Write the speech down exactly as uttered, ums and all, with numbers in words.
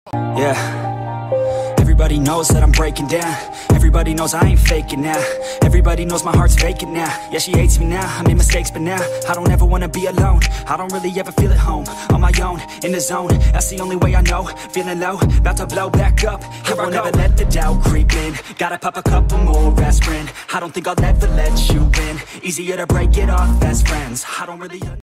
Yeah, everybody knows that I'm breaking down. Everybody knows I ain't faking now. Everybody knows my heart's vacant now. Yeah, she hates me now, I made mistakes but now I don't ever wanna be alone. I don't really ever feel at home. On my own, in the zone, that's the only way I know. Feeling low, about to blow back up. Here I won't ever let the doubt creep in. Gotta pop a couple more aspirin. I don't think I'll ever let you in. Easier to break it off best friends. I don't really